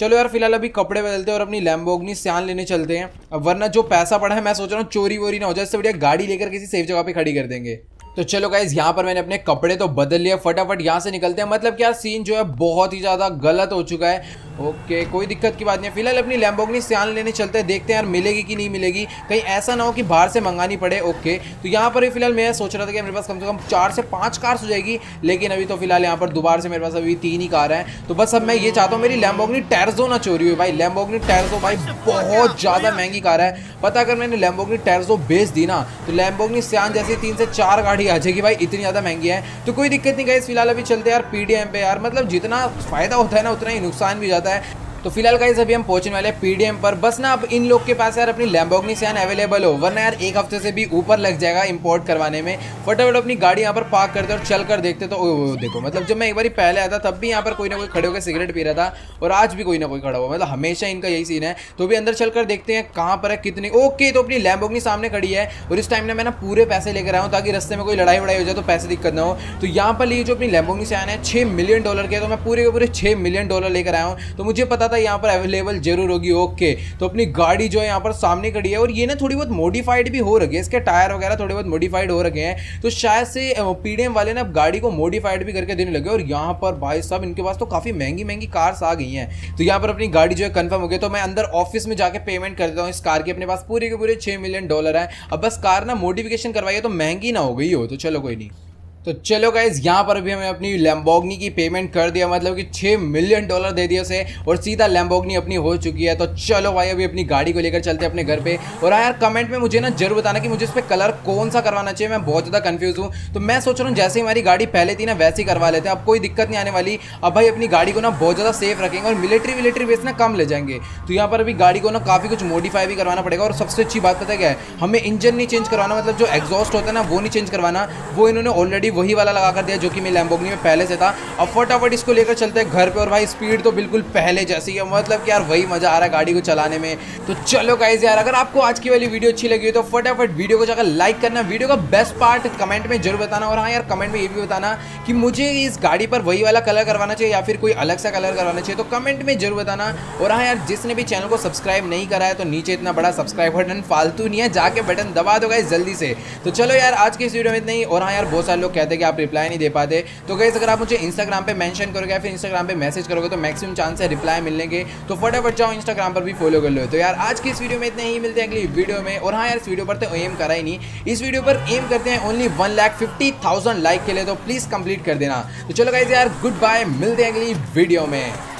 चलो यार फिलहाल अभी कपड़े बदलते हैं और अपनी लैम्बोर्गिनी सियान लेने चलते हैं। अब वरना जो पैसा पड़ा है मैं सोच रहा हूँ चोरी वोरी ना हो जाए, इससे बढ़िया गाड़ी लेकर किसी सेफ जगह पे खड़ी कर देंगे। तो चलो गाइज यहाँ पर मैंने अपने कपड़े तो बदल लिए, फटाफट यहाँ से निकलते हैं। मतलब क्या सीन जो है बहुत ही ज़्यादा गलत हो चुका है। ओके कोई दिक्कत की बात नहीं है। फिलहाल अपनी लैम्बोर्गिनी सियान लेने चलते हैं, देखते हैं यार मिलेगी कि नहीं मिलेगी, कहीं ऐसा ना हो कि बाहर से मंगानी पड़े। ओके तो यहाँ पर फिलहाल मैं सोच रहा था कि मेरे पास कम से कम 4 से 5 कार्स हो जाएगी, लेकिन अभी तो फिलहाल यहाँ पर दोबारा से मेरे पास अभी 3 ही कार हैं। तो बस अब मैं ये चाहता हूँ मेरी लैम्बोर्गिनी टैर्जो ना चोरी हुई भाई। लैम्बोर्गिनी टैर्जो भाई बहुत ज़्यादा महंगी कार है, पता अगर मैंने लैम्बोर्गिनी टैर्जो बेच दी ना तो लैम्बोर्गिनी सियान जैसी 3 से 4 गाड़ी आ जाएगी भाई, इतनी ज़्यादा महंगी है। तो कोई दिक्कत नहीं गाइस, फिलहाल अभी चलते हैं यार पीडीएम पे। यार मतलब जितना फायदा होता है ना उतना ही नुकसान भी जाता है। तो फिलहाल गाइस अभी हम पहुंचने वाले हैं पीडीएम पर। बस ना अब इन लोग के पास यार अपनी लैम्बोर्गिनी सियान अवेलेबल हो, वरना यार एक हफ्ते से भी ऊपर लग जाएगा इंपोर्ट करवाने में। फटाफट अपनी गाड़ी यहाँ पर पार्क करते और चल कर देखते। तो देखो मतलब जब मैं एक बार पहले आया था तब भी यहाँ पर कोई ना कोई खड़े होकर सिगरेट पी रहा था, और आज भी कोई ना कोई खड़ा हुआ, मतलब हमेशा इनका यही सीन है। तो भी अंदर चलकर देखते हैं कहाँ पर है कितनी। ओके तो अपनी लैम्बोर्गिनी सामने खड़ी है, और इस टाइम मैं ना पूरे पैसे लेकर आया हूँ ताकि रास्ते में कोई लड़ाई वड़ाई हो जाए तो पैसे दिक्कत ना हो। तो यहाँ पर लिए जो अपनी लैम्बोर्गिनी सियान है $6 मिलियन के, तो मैं पूरे के पूरे $6 मिलियन लेकर आया हूँ। तो मुझे पता था यहाँ पर अवेलेबल जरूर होगी। ओके तो अपनी गाड़ी जो है यहाँ पर सामने खड़ी है, और ये ना थोड़ी बहुत मॉडिफाइड भी हो रही है, इसके टायर वगैरह थोड़े बहुत मॉडिफाइड हो रखे हैं। तो शायद से पीडीएम वाले ना गाड़ी को मॉडिफाइड भी करके देने लगे। और यहाँ पर भाई साहब इनके पास तो काफी महंगी महंगी कार्स आ गई हैं। तो यहाँ पर अपनी गाड़ी जो है कंफर्म हो गई। तो मैं अंदर ऑफिस में जाके पेमेंट कर देता हूँ इस कार की। अपने पास पूरे के पूरे $6 मिलियन है। अब बस कार ना मॉडिफिकेशन करवाइए तो महंगी ना हो गई हो। तो चलो कोई नहीं। तो चलो गाइज यहाँ पर भी हमें अपनी लैम्बोर्गिनी की पेमेंट कर दिया, मतलब कि $6 मिलियन दे दिए उसे, और सीधा लैम्बोर्गिनी अपनी हो चुकी है। तो चलो भाई अभी अपनी गाड़ी को लेकर चलते हैं अपने घर पे। और यार कमेंट में मुझे ना जरूर बताना कि मुझे इस पर कलर कौन सा करवाना चाहिए, मैं बहुत ज़्यादा कंफ्यूज हूँ। तो मैं सोच रहा हूँ जैसे ही हमारी गाड़ी पहले थी ना वैसे ही करवा लेते हैं, अब कोई दिक्कत नहीं आने वाली। अब भाई अपनी गाड़ी को ना बहुत ज़्यादा सेफ रखेंगे और मिलिट्री बेस ना कम ले जाएंगे। तो यहाँ पर अभी गाड़ी को ना काफ़ी कुछ मॉडिफाई भी करवाना पड़ेगा। और सबसे अच्छी बात पता है क्या है, हमें इंजन नहीं चेंज करवाना, मतलब जो एग्जॉस्ट होता है ना वो नहीं चेंज करवाना, वो इन्होंने ऑलरेडी वही वाला लगा कर जो कि मैं लैम्बोर्गिनी में पहले से था। अब फटाफट इसको लेकर चलते हैं घर पे। और भाई स्पीड तो बिल्कुल पहले जैसी है, मतलब कि यार वही मजा आ रहा है गाड़ी को चलाने में। तो चलो गाइस यार अगर आपको आज की वाली वीडियो अच्छी लगी तो फटाफट वीडियो को जाकर लाइक करना, वीडियो का बेस्ट पार्ट कमेंट में जरूर बताना। और हाँ यार कमेंट में ये भी बताना कि मुझे इस गाड़ी पर वही वाला कलर करवाना चाहिए या फिर कोई अलग सा कलर करवाना चाहिए, तो कमेंट में जरूर बताना। और हाँ यार जिसने भी चैनल को सब्सक्राइब नहीं करा है तो नीचे इतना बड़ा सब्सक्राइब बटन फालतू नहीं है, जाके बटन दबा दो गाइस जल्दी से। तो चलो यार आज की इस वीडियो में इतना ही। और हाँ यार बहुत सारे लोग कहते हैं कि आप रिप्लाई नहीं दे पाते, तो गाइस अगर आप मुझे इंस्टाग्राम पे मेंशन करोगे या फिर इंस्टाग्राम पे मैसेज करोगे तो मैक्सिमम चांस है रिप्लाई मिलने के। तो फटाफट जाओ इंस्टाग्राम पर भी फॉलो कर लो। तो यार आज की इस वीडियो में इतने ही, मिलते हैं अगली वीडियो में। और हाँ यार इस वीडियो पर तो एम करा ही नहीं, इस वीडियो पर एम करते हैं ओनली 1,50,000 लाइक के लिए, तो प्लीज कंप्लीट कर देना। तो चलो गाइस यार गुड बाय, मिलते हैं अगली वीडियो में।